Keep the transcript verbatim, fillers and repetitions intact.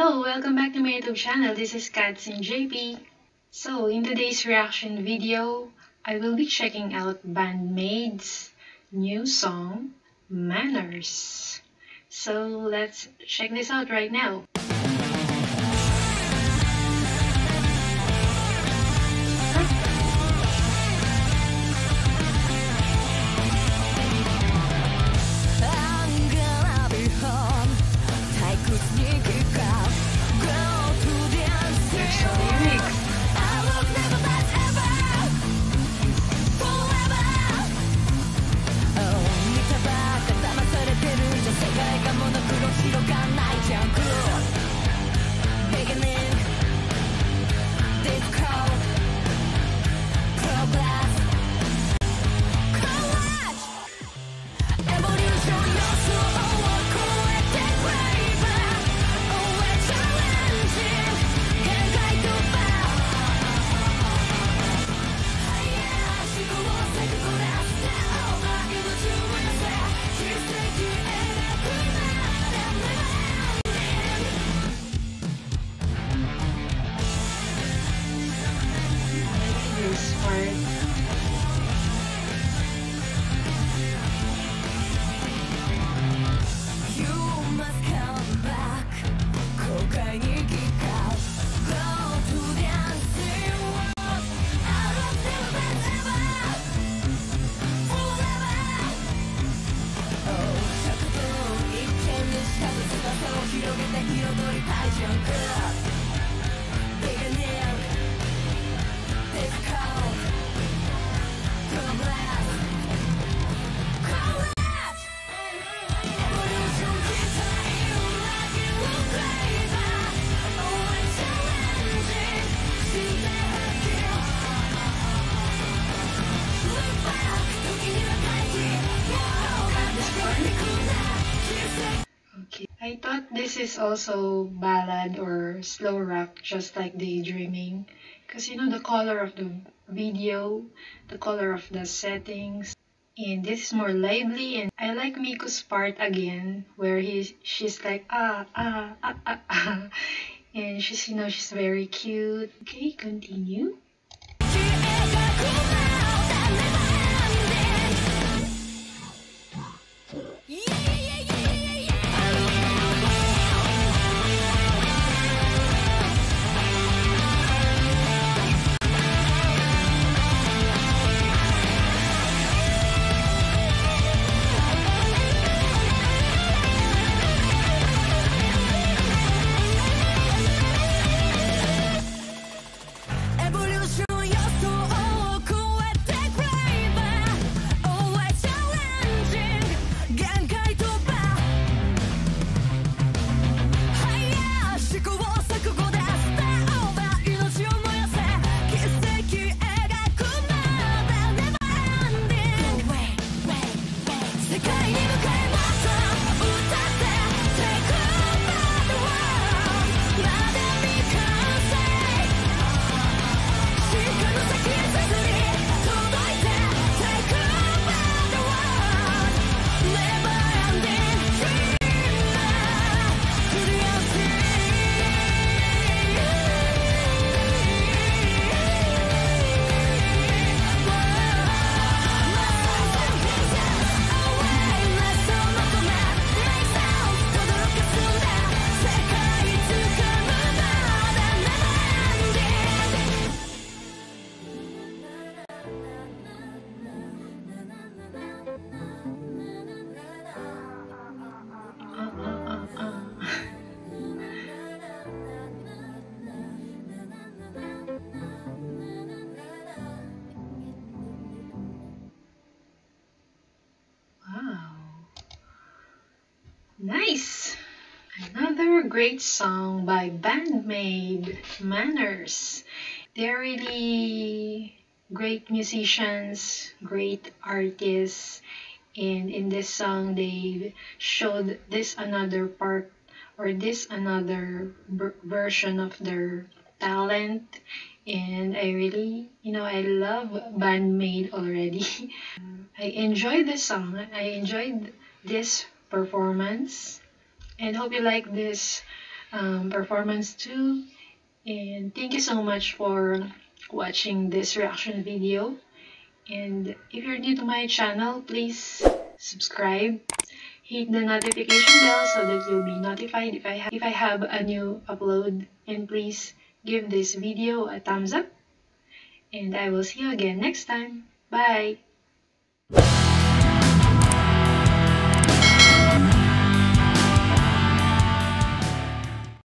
Hello, welcome back to my YouTube channel. This is Katsin J P. So, in today's reaction video, I will be checking out Bandmaid's new song, Manners. So, let's check this out right now. I thought this is also ballad or slow rock, just like Daydreaming, because you know the color of the video, the color of the settings, and this is more lively. And I like Miko's part again, where he's she's like ah ah ah ah, ah. And she's you know she's very cute. Okay, continue. Nice! Another great song by Bandmaid, Manners. They're really great musicians, great artists, and in this song they showed this another part or this another version of their talent. And I really, you know, I love Bandmaid already. I enjoyed this song. I enjoyed this performance, and hope you like this um, performance too. And thank you so much for watching this reaction video. And if you're new to my channel, please subscribe, hit the notification bell so that you'll be notified if I, ha if I have a new upload. And please give this video a thumbs up. And I will see you again next time. Bye!